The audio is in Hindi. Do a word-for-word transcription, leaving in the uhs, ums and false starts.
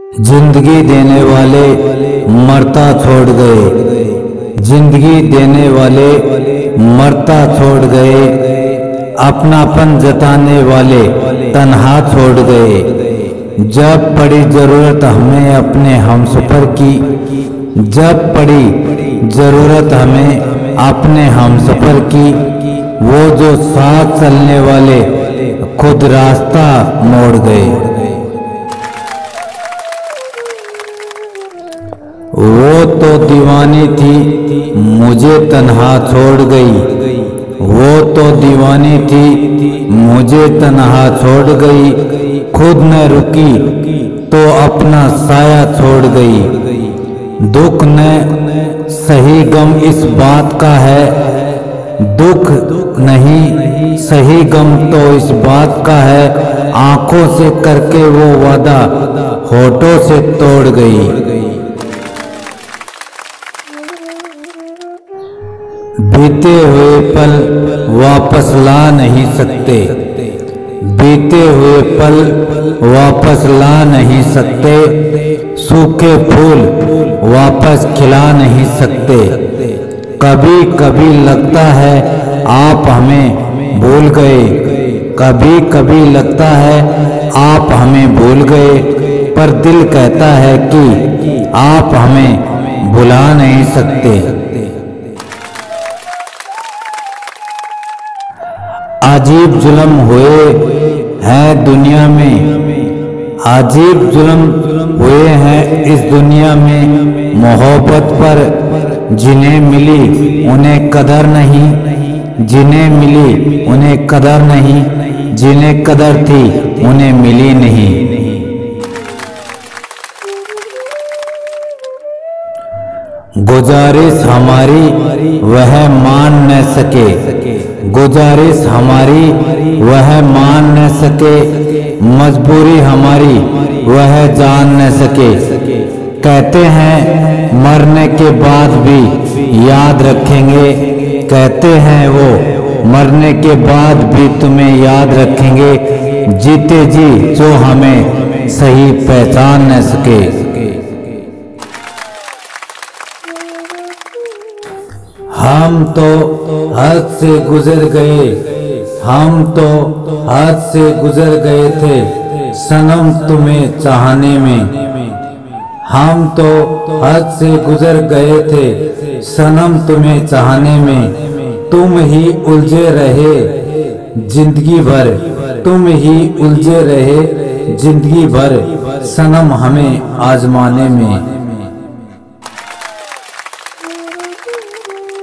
जिंदगी देने वाले मरता छोड़ गए, जिंदगी देने वाले मरता छोड़ गए, अपनापन जताने वाले तन्हा छोड़ गए। जब पड़ी जरूरत हमें अपने हमसफर की, जब पड़ी जरूरत हमें अपने हमसफर की, वो जो साथ चलने वाले खुद रास्ता मोड़ गए। वो तो दीवानी थी मुझे तन्हा छोड़ गई, वो तो दीवानी थी मुझे तन्हा छोड़ गई, खुद न रुकी तो अपना साया छोड़ गई। दुख न सही गम इस बात का है, दुख नहीं सही गम तो इस बात का है, आंखों से करके वो वादा होठों से तोड़ गई। बीते हुए पल वापस ला नहीं सकते, बीते हुए पल वापस ला नहीं सकते, सूखे फूल वापस खिला नहीं सकते। कभी कभी लगता है आप हमें भूल गए, कभी कभी लगता है आप हमें भूल गए, पर दिल कहता है कि आप हमें भुला नहीं सकते। अजीब जुल्म हुए हैं दुनिया में, अजीब जुल्म हुए हैं इस दुनिया में, मोहब्बत पर जिन्हें मिली उन्हें कदर नहीं, जिन्हें मिली उन्हें कदर नहीं, जिन्हें कदर थी उन्हें मिली नहीं। गुजारिश हमारी वह मान न सके, गुजारिश हमारी वह मान न सके, मजबूरी हमारी वह जान न सके। कहते हैं मरने के बाद भी याद रखेंगे, कहते हैं वो मरने के बाद भी तुम्हें याद रखेंगे, जीते जी जो हमें सही पहचान न सके। हम तो हद से गुजर गए, हम तो हद से गुजर गए थे सनम तुम्हें चाहने में, हम तो हद से गुजर गए थे सनम तुम्हें चाहने में। तुम ही उलझे रहे जिंदगी भर, तुम ही उलझे रहे जिंदगी भर सनम हमें आजमाने में।